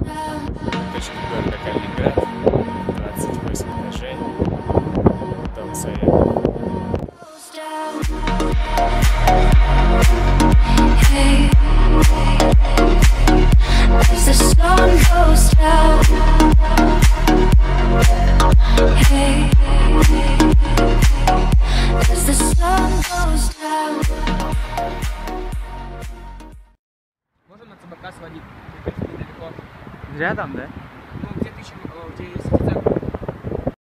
Точка города Калининград, 28 этажей, дом Совет. Можем на ЦБК сводить, недалеко. Рядом, да? Ну, где есть офицер.